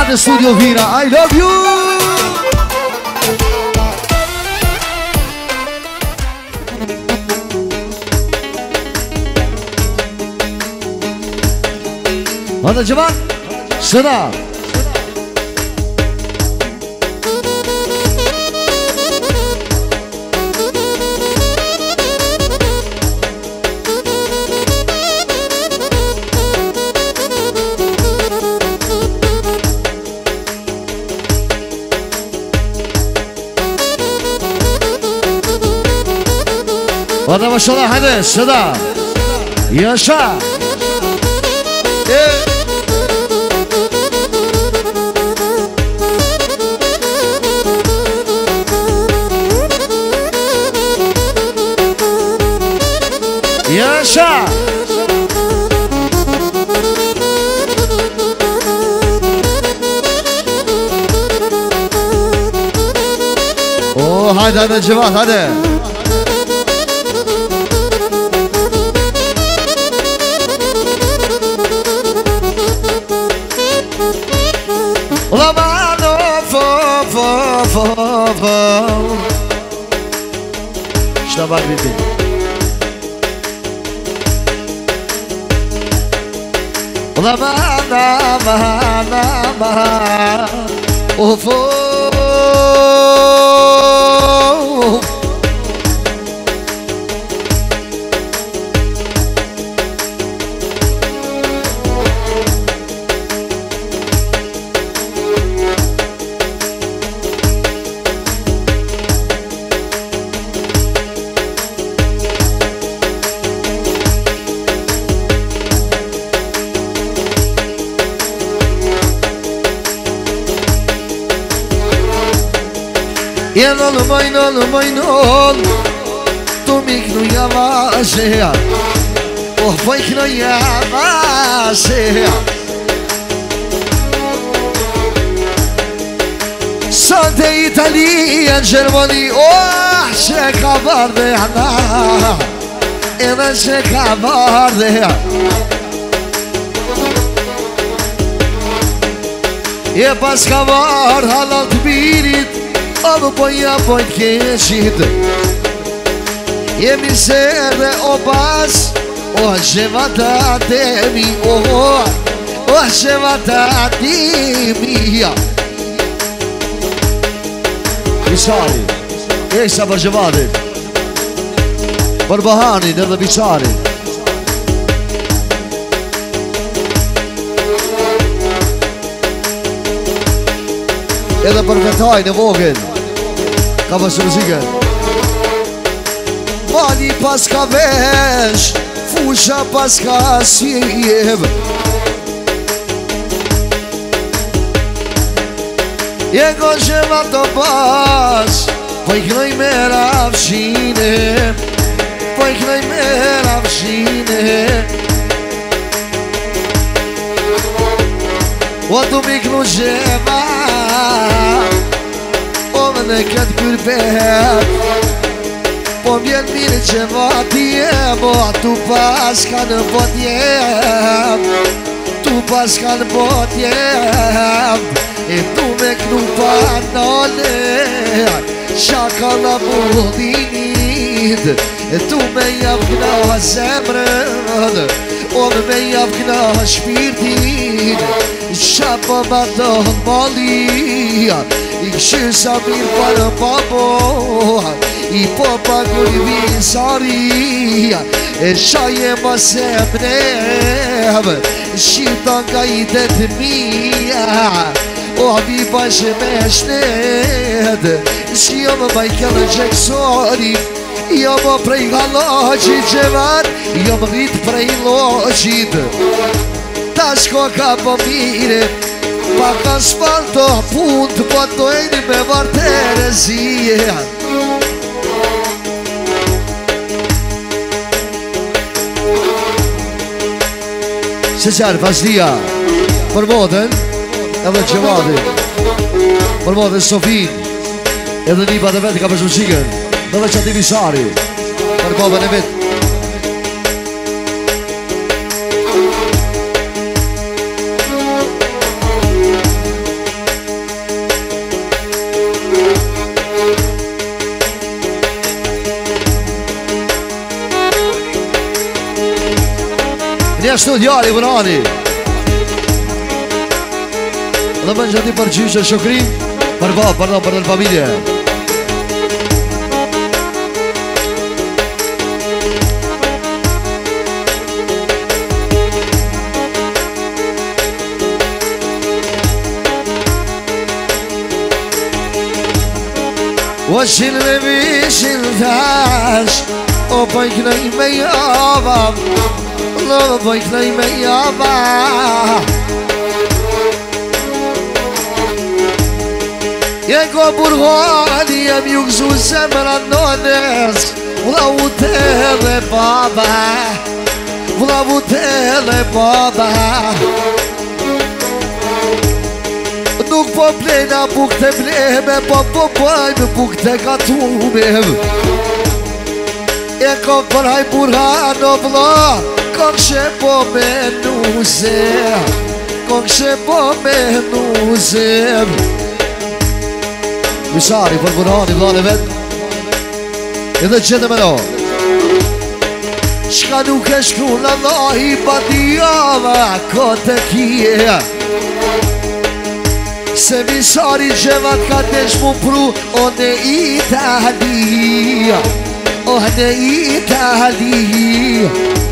në studio Vina, I love you. Hadi Cemal, sıra. Hadi maşallah, hadi sıra. Yaşa. Yaşa. Oo, hadi hadi Cevat, hadi. Ulan bana of of of of of. İşte bak bitti. Ulan bana bana of of. Jen olmayın ol Tu miknu yavaş ya Oh pojkno yavaş ya Sante Italia Germani Oh çeka vardı ana Ena çeka vardı ya Je paska var halal të birit Amë poja pojt keshit Jemi sere o pas O shevata temi O shevata temi Biçari Eksa për Gjevatit Për Bahanin edhe Biçari Edhe për vetaj në vogën Ka pasë muzikën Mali pas ka vesh Fusha pas ka sjev Jego gjeva të pas Po I knoj me rafshine Po I knoj me rafshine O tu mi knu gjeva O më në këtë pyrbet Po m'jen mirë që vati jem O tu pas ka në bot jem Tu pas ka në bot jem E tu me knu panole Shaka la muldinit E tu me jav kna zemrën O me jav kna shpirtin Shapa ma dohën malia I këshirë sa mirë parë babo I popa kërë visari E shaje ma se mnev Shqita nga I detë mija O mi bashkë me shnet Shqio më bajkele gjeksori Jo më prej halaqit gjevan Jo më rrit prej loqit Ta shko ka po mire Pa ka spalto punt Po të dojni me vartere zije Se qarë Fazlia Për modën Edhe Gjevatit Për modën Sofin Edhe një batë vetë ka për shmëshikën Edhe qati Visari Për babën e vetë ashtu djali vërani. Dhe më gjati për gjyshë shokri. Për ba, për në familje. O qilë dhe vishin tash, o pëj kënej me java, o pëj kënej me java. Je ko burhani, jem ju gëzu zemra nones, vla vute dhe baba, vla vute dhe baba. Nuk po plejna buk të bleme, po bëjmë buk të gatume. E kom përhaj burhan o vla, kom që po me nuze, kom që po me nuze. Misari për burhani vlane vet, edhe qëtë me no. Shka nuk e shkru në Allahi badijava, ko të kje. Se misari gjevat ka të shmu pru, o në Italia, o në Italia.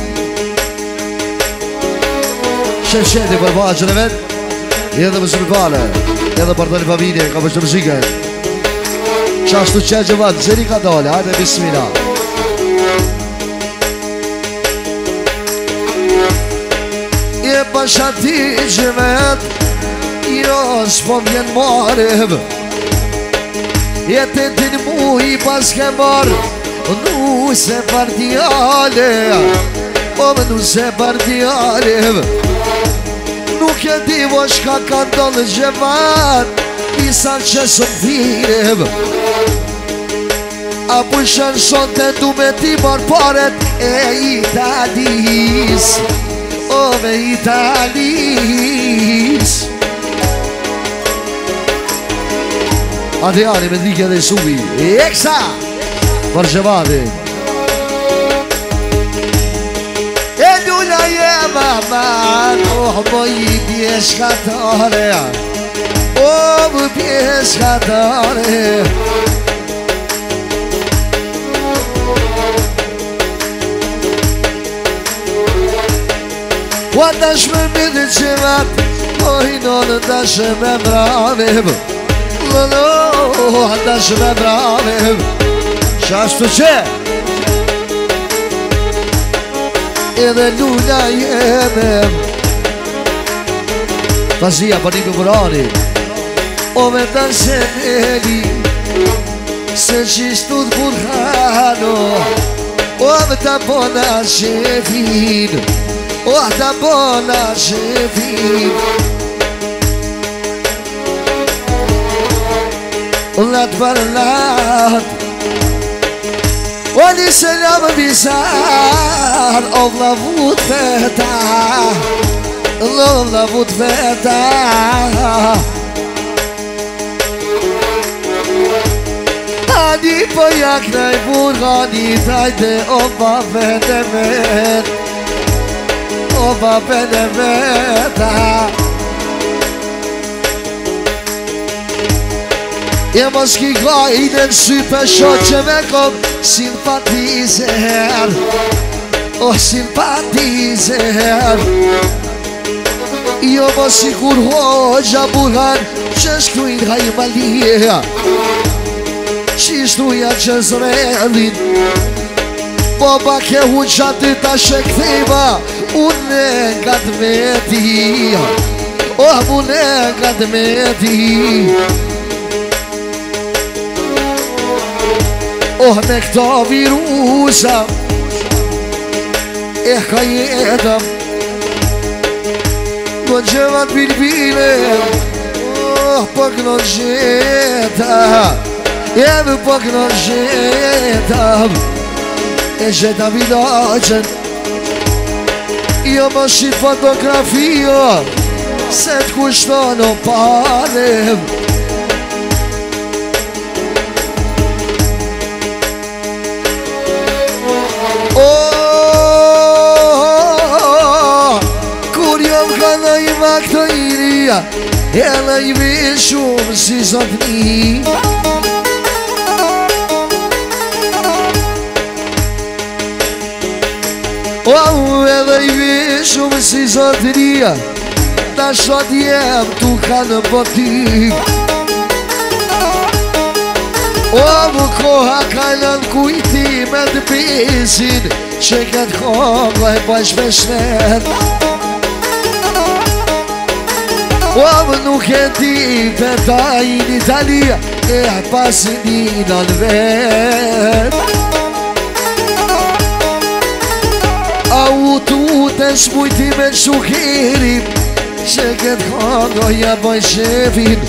Shesheti për baqën e vet, edhe më sërpale, edhe për të një familje, ka për të muzike. Qashtu që gjevat, zëri ka dole, hajde bismillah. Je bashati gjevat, jo s'po vjen marëv, jetë të në mu i pas ke marë, nu se par djale, o më nu se par djale. Nuk e divo shka ka ndonë gjevat, pisan që së mfirev. A pushen son të du me ti marë paret e Italis, o me Italis. Adriani me drike dhe subi, eksa për gjevati. E lula je maman, oh moj pjeshkatare, oh më pjeshkatare. Wa dash me midë gjevat, oh i nonë dash me mravim. Lolo, dash me mravim. Qashtu që edhe lula jeme. Fazia për një mëmërani, o me dash e li, se qishtu të burhano, o me ta bona shefin, o ta bona shefin. Lat për lat, o një selam bizar, o vlavut veta, o vlavut veta. Ani po jak najburgani, dajte o babene vet, o babene veta. E mos ki gajnë në sy për shot që me kom simpatizer, o simpatizer. Jo mos i kur hoxha burhan që shkrujnë haj malije, qishtuja që zredhin. Boba ke unë qatë ta shektheva, unë nga të meti, o unë nga të meti. Oh me këta virusa, ka jetëm, do gjevat bilbile, oh pak në gjeta, jemi pak në gjeta, e gjeta vidaqen, jo më shi fotografio, se t'kushton o pare. këto iria edhe i vesh shumë si zotni. Edhe i vesh shumë si zotnia, ta shot jem tu ka në botik. Më koha kajlën kujtime të besin, që këtë kohë e bash me shnet. Më nuk e ti përta i në Italia, e pasin i në vet. Tu të shmujti me shukerin, që këtë kohë ja baj shefin.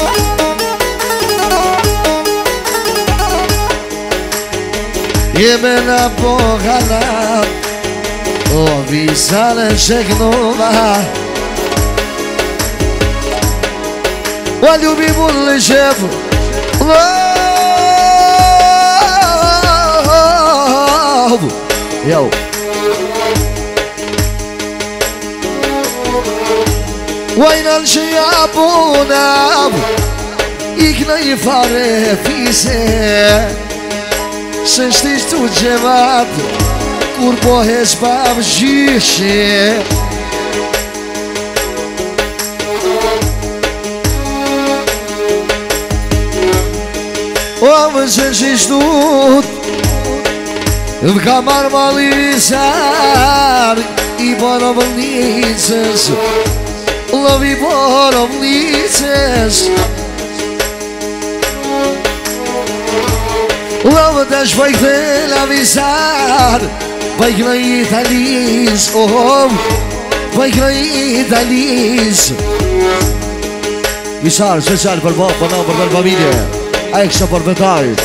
Jeme në po halam, o visane sheknova. O ljubi mund në shef, jo. Wajnan që jabunam, ikna i fare fise, se shtisht u gjevat, kur po hezbav gjyshe. Më që qishtut, më ka marrë malisar, i bërë vëllicës, lovi borovnices. Lovë të shpoj këtë la visar, pojk në Italis, pojk në Italis. Visar, special për në për familje, a e kështë për vetarit.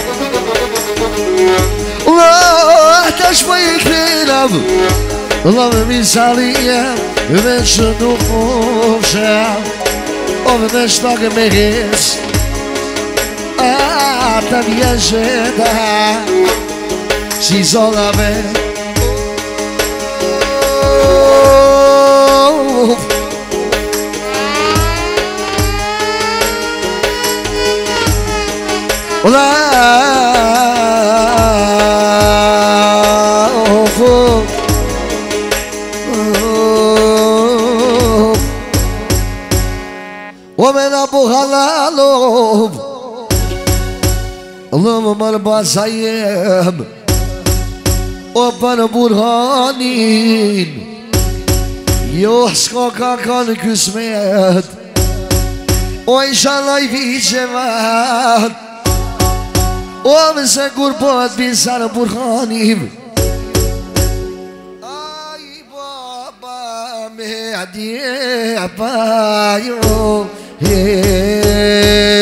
Lovë të shpoj këtë lavë, lovë misalije, veç nuk mufshe, o veç nuk me hes, a të vjesheta, si zonave. ومن ابو هلالوب اللهم البصيم وبن برهانين يحسكك كان كسمت وان شاء الله في جمال ومسا قربات بنسان برهانين اي بابا مهدي بايو Hey